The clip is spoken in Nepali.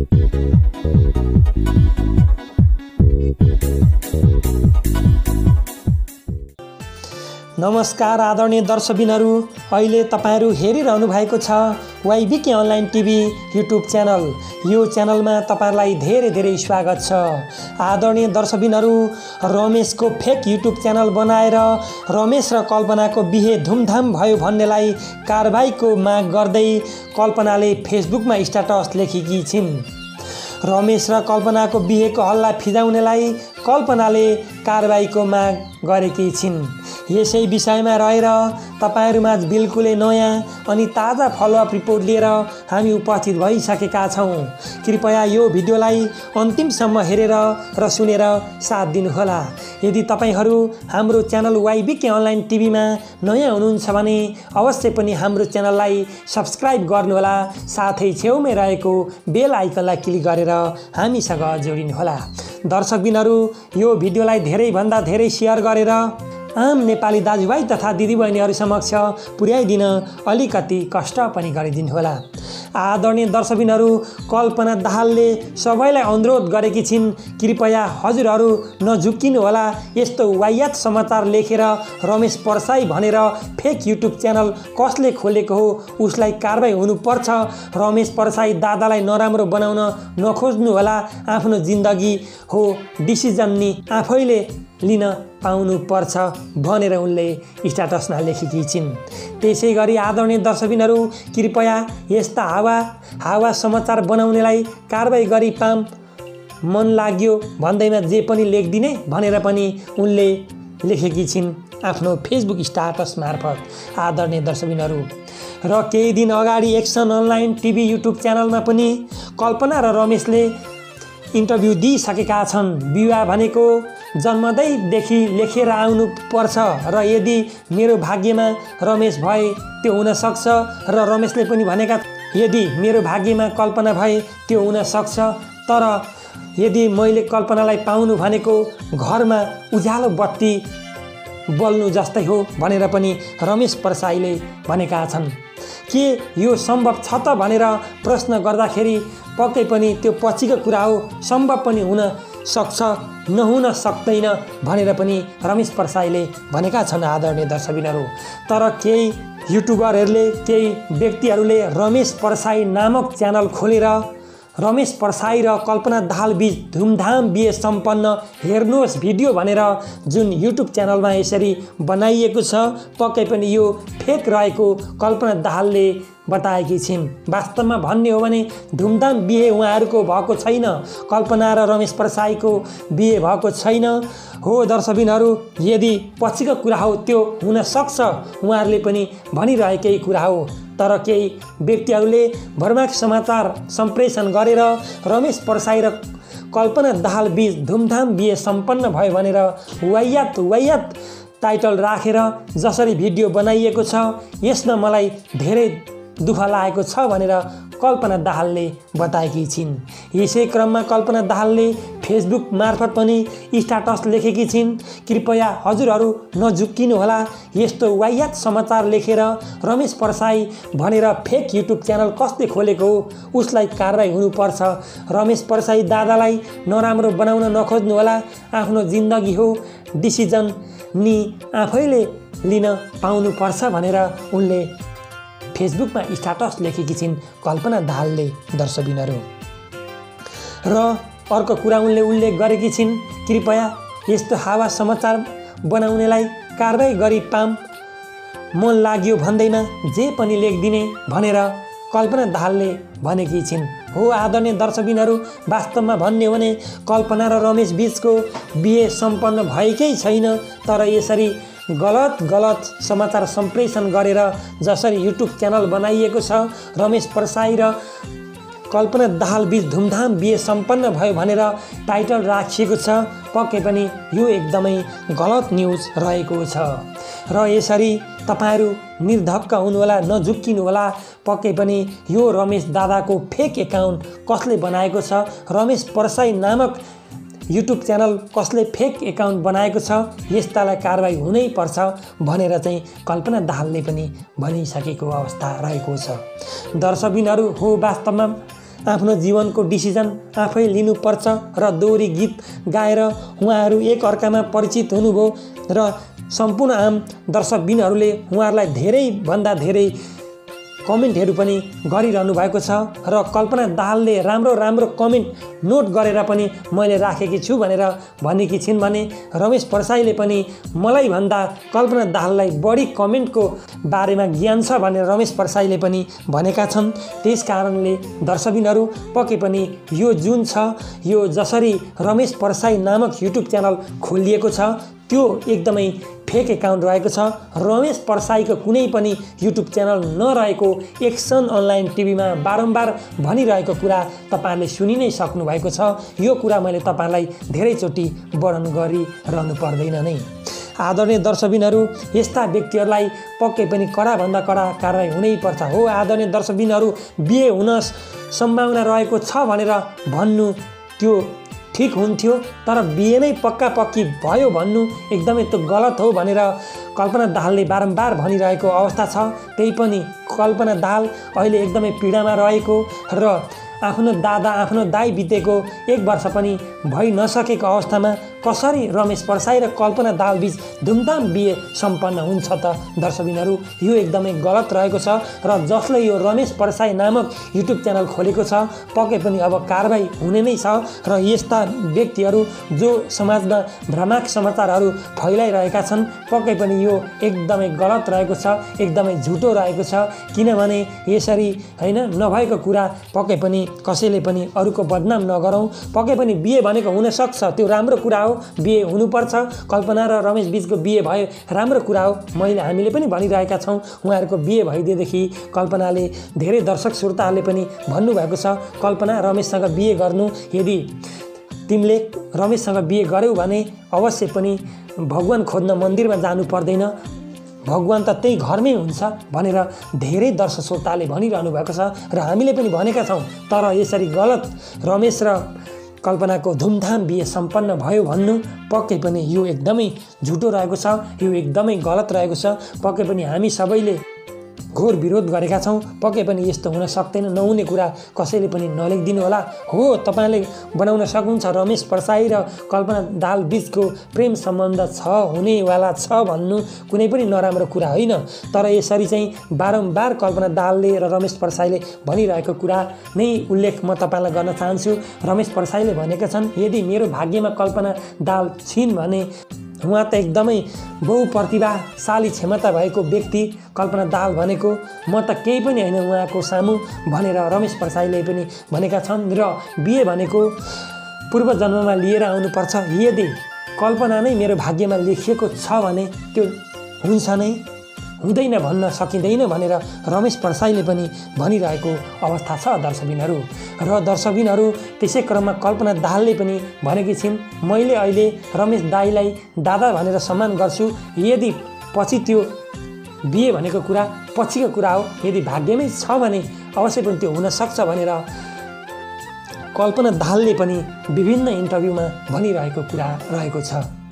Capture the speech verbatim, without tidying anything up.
नमस्कार आदरणीय दर्शकबिनहरू, अहिले तपाईहरु हेरिरहनु भएको छ Y B K online TV YouTube channel. यो च्यानलमा तपाईहरुलाई धेरै धेरै स्वागत छ। आदरणीय दर्शकबिनहरू, रमेशको फेक युट्युब च्यानल बनाएर रमेश र कल्पनाको बिहे धुमधाम भयो भन्नेलाई कारबाहीको माग गर्दै कल्पनाले फेसबुकमा स्ट्याटस लेखेकी छिन्। रमेश र कल्पनाको बिहेको हल्ला फिजाउनेलाई कल्पनाले कारबाहीको माग गरेकी छिन्। यसै विषयमा रहेर तपाईहरुमाझ बिल्कुलै नयाँ अनि ताजा फलोअप रिपोर्ट लिएर हामी उपस्थित भइसकेका छौं। कृपया यो भिडियोलाई अन्तिमसम्म हेरेर र सुनेर साथ दिनुहोला। यदि तपाईहरु हाम्रो च्यानल वाइबीके अनलाइन टिभीमा नयाँ हुनुहुन्छ भने अवश्य पनि हाम्रो च्यानललाई सब्स्क्राइब गर्नुहोला, साथै छेउमै रहेको बेल आइकनलाई क्लिक गरेर हामीसँग जोडिनुहोला। दर्शकबिनहरू, यो भिडियोलाई धेरै भन्दा धेरै शेयर गरेर आम नेपाली दाजुभाइ तथा दिदीबहिनीहरू समक्ष पुर्याइदिन अलिकति कष्ट पनि गरिदिनुहोला। आदरणीय दर्शकबिनहरू, कल्पना दाहालले सबैलाई अनुरोध गरेकी छिन्, कृपया हजुरहरू नझुक्किनुहोला। यस्तो वाहियात समाचार लेखेर रमेश परसाई भनेर फेक युट्युब च्यानल कसले खोलेको हो उसलाई कारबाही हुनुपर्छ। रमेश परसाई दादालाई नराम्रो बनाउन नखोज्नुहोला। आफ्नो जिन्दगी हो, डिसिजन नि आफैले लिन पाउनु पर्छ भनेर उनले स्ट्याटसमा लेखेकी छिन्। त्यसैगरी आदरणीय दर्शकबिनहरू, कृपया यस्ता हावा हावा समाचार बनाउनेलाई कारबाही गरी पाम, मन लाग्यो भन्दैमा जे पनि लेखिदिने भनेर पनि उनले लेखेकी छिन् आफ्नो फेसबुक स्ट्याटस मार्फत। आदरणीय दर्शकबिनहरू, र केही दिन अगाडि एक्सन अनलाइन टिभी युट्युब च्यानलमा पनि कल्पना र रमेशले इन्टरभ्यू दिइसकेका छन्। विवाह भनेको जन्मदैदेखि लेखेर आउनु पर्छ र यदि मेरो भाग्यमा रमेश भए त्यो हुन सक्छ, र रमेशले पनि भनेका यदि मेरो भाग्यमा कल्पना भए त्यो हुन सक्छ, तर यदि मैले कल्पनालाई पाउनु भनेको घरमा उज्यालो बत्ती बल्नु जस्तै हो भनेर पनि रमेश परसाईले भनेका छन्। के यो सम्भव छ त भनेर प्रश्न गर्दाखेरि पक्कै पनि त्यो पछिको कुरा हो, सम्भव पनि हुन सक्छ, नहुन सक्दैन भनेर पनि रमेश परसाईले भनेका छन्। आदरणीय दर्शकबिनहरू, तर केही युट्युबरहरूले केही व्यक्तिहरूले रमेश परसाई नामक च्यानल खोलेर रमेश परसाई र कल्पना दाहाल बीच धुमधाम बिहे सम्पन्न हेर्नुहोस् भिडियो भनेर जुन युट्युब च्यानलमा यसरी बनाइएको छ, पक्कै पनि यो फेक रहेको कल्पना दाहालले बताएकी छिन्। वास्तवमा भन्ने हो भने धुमधाम बिहे उहाँहरूको भएको छैन, कल्पना र रमेश परसाईको बिहे भएको छैन हो। दर्शकबिनहरू, यदि पछिको कुरा हो त्यो हुन सक्छ, उहाँहरूले पनि भनिरहेकै कुरा हो, तर केही व्यक्तिहरूले भरमाग समाचार सम्प्रेषण गरेर रमेश परसाई र कल्पना दाहाल बीच धुमधाम बिहे सम्पन्न भयो भनेर वाहियात वाहियात टाइटल राखेर जसरी भिडियो बनाइएको छ, यसमा मलाई धेरै दुःख लागेको छ भनेर कल्पना दाहालले बताएकी छिन्। यसै क्रममा कल्पना दाहालले फेसबुक मार्फत पनि स्ट्याटस लेखेकी छिन्, कृपया हजुरहरू नझुक्किनुहोला। यस्तो वाहियात समाचार लेखेर रमेश परसाई भनेर फेक युट्युब च्यानल कसले खोलेको हो उसलाई कारबाही हुनुपर्छ। रमेश परसाई दादालाई नराम्रो बनाउन नखोज्नुहोला। आफ्नो जिन्दगी हो, डिसिजन नि आफैले लिन पाउनुपर्छ भनेर उनले फेसबुकमा स्ट्याटस लेखेकी छिन् कल्पना दाहालले। दर्शकबिनहरू, र अर्को कुरा उनले उल्लेख गरेकी छिन्, कृपया यस्तो हावा समाचार बनाउनेलाई कारबाही गरी पाम, मन लाग्यो भन्दैमा जे पनि लेखिदिने भनेर कल्पना दाहालले भनेकी छिन्। हो आदरणीय दर्शकबिनहरू, वास्तवमा भन्ने हो भने कल्पना र रमेश बीचको बिहे सम्पन्न भएकै छैन, तर यसरी गलत गलत समाचार सम्प्रेषण गरेर जसरी युट्युब च्यानल बनाइएको छ, रमेश परसाई र कल्पना दाहाल बीच धुमधाम बिहे सम्पन्न भयो भनेर टाइटल राखिएको छ, पक्कै पनि यो एकदमै गलत न्युज रहेको छ। र यसरी तपाईहरु निर्धक्क हुनुहोला, नझुक्किनुहोला। पक्कै पनि यो रमेश दादाको फेक एकाउन्ट कसले बनाएको छ, रमेश परसाई नामक युट्युब च्यानल कसले फेक एकाउन्ट बनाएको छ, यस्तालाई कारबाही हुनै पर्छ भनेर चाहिँ कल्पना दाहालले पनि भनिसकेको अवस्था रहेको छ। दर्शकबिनहरू, हो वास्तवमा आफ्नो जीवनको डिसिजन आफै लिनुपर्छ र दोहोरी गीत गाएर उहाँहरू एक अर्कामा परिचित हुनुभयो र सम्पूर्ण आम दर्शकबिनहरूले उहाँहरूलाई धेरैभन्दा धेरै कमेन्टहरू पनि गरिरहनु भएको छ र कल्पना दाहालले राम्रो राम्रो कमेन्ट नोट गरेर पनि मैले राखेकी छु भनेर भनेकी छिन् भने रमेश परसाईले पनि मलाई भन्दा कल्पना दाहाललाई बढी कमेन्टको बारेमा ज्ञान छ भनेर रमेश परसाईले पनि भनेका छन्। त्यस कारणले दर्शकबिनहरू पक्कै पनि यो जुन छ यो जसरी रमेश परसाई नामक युट्युब च्यानल खोलिएको छ त्यो एकदमै फेक एकाउन्ट रहेको छ। रमेश परसाईको कुनै पनि युट्युब च्यानल नरहेको एक्सन अनलाइन टिभीमा बारम्बार भनिरहेको कुरा तपाईँहरूले सुनि नै सक्नु भएको छ। यो कुरा मैले तपाईँलाई धेरैचोटि वर्णन गरिरहनु पर्दैन नै। आदरणीय दर्शकबिनहरू यस्ता व्यक्तिहरूलाई पक्कै पनि कडाभन्दा कडा कारवाही हुनैपर्छ। हो आदरणीय दर्शकबिनहरू बिहे हुन सम्भावना रहेको छ भनेर भन्नु त्यो ठीक हुन्थ्यो, तर बिहे नै पक्का पक्की भयो भन्नु एकदमै त्यो गलत हो भनेर कल्पना दाहालले बारम्बार भनिरहेको अवस्था छ। त्यही पनि कल्पना दाहाल अहिले एकदमै पीडामा रहेको र आफ्नो दादा आफ्नो दाइ बितेको एक वर्ष पनि भइ नसकेको अवस्थामा कसरी रमेश परसाई र कल्पना दाहाल बीच धुमधाम बिहे सम्पन्न हुन्छ त दर्शकबिनहरू? यो एकदमै गलत रहेको छ र जसले यो रमेश परसाई नामक युट्युब च्यानल खोलेको छ पक्कै पनि अब कारबाही हुने नै छ र यस्ता व्यक्तिहरू जो समाजमा भ्रामक समाचारहरू फैलाइरहेका छन् पक्कै पनि यो एकदमै गलत रहेको छ, एकदमै झुटो रहेको छ। किनभने यसरी हैन नभएको कुरा पक्कै पनि कसैले पनि अरूको बदनाम नगरौँ। पक्कै पनि बिहे भनेको हुनसक्छ, त्यो राम्रो कुरा हो, बिहे हुनुपर्छ। कल्पना र रमेश बीचको बिहे भयो राम्रो कुरा हो, मैले हामीले पनि भनिरहेका छौँ। उहाँहरूको बिहे भइदिएदेखि कल्पनाले धेरै दर्शक श्रोताहरूले पनि भन्नुभएको छ कल्पना रमेशसँग बिहे गर्नु, यदि तिमीले रमेशसँग बिहे गर्यौ भने अवश्य पनि भगवान खोज्न मन्दिरमा जानु पर्दैन, भगवान त त्यही घरमै हुन्छ भनेर धेरै दर्शक श्रोताले भनिरहनु भएको छ र हामीले पनि भनेका छौँ। तर यसरी गलत रमेश र कल्पनाको धुमधाम बिहे सम्पन्न भयो भन्नु पक्कै पनि यो एकदमै झुटो रहेको छ, यो एकदमै गलत रहेको छ। पक्कै पनि हामी सबैले घोर विरोध गरेका छौँ। पक्कै पनि यस्तो हुन सक्दैन, नहुने कुरा कसैले पनि नलेखिदिनु होला। हो तपाईँले बनाउन सक्नुहुन्छ रमेश परसाई र कल्पना दाहाल बीचको प्रेम सम्बन्ध छ, हुनेवाला छ भन्नु कुनै पनि नराम्रो कुरा होइन। तर यसरी चाहिँ बारम्बार कल्पना दाहालले र रमेश परसाईले भनिरहेको कुरा नै उल्लेख म तपाईँलाई गर्न चाहन्छु। रमेश परसाईले भनेका छन् यदि मेरो भाग्यमा कल्पना दाहाल छिन् भने उहाँ त एकदमै बहुप्रतिभाशाली क्षमता भएको व्यक्ति कल्पना दाहाल भनेको, म त केही पनि होइन उहाँको सामु भनेर रमेश परसाईले पनि भनेका छन्। र बिहे भनेको पूर्व जन्ममा लिएर आउनुपर्छ। यदि कल्पना नै मेरो भाग्यमा लेखिएको छ भने त्यो हुन्छ नै, हुँदैन भन्न सकिँदैन भनेर रमेश परसाईले पनि भनिरहेको अवस्था छ दर्शकबिनहरू। र दर्शकबिनहरू त्यसै क्रममा कल्पना दाहालले पनि भनेकी छिन् मैले अहिले रमेश दाईलाई दादा भनेर सम्मान गर्छु, यदि पछि त्यो बिहे भनेको कुरा पछिको कुरा हो, यदि भाग्यमै छ भने अवश्य पनि त्यो हुनसक्छ भनेर कल्पना दाहालले पनि विभिन्न इन्टरभ्यूमा भनिरहेको कुरा रहेको छ।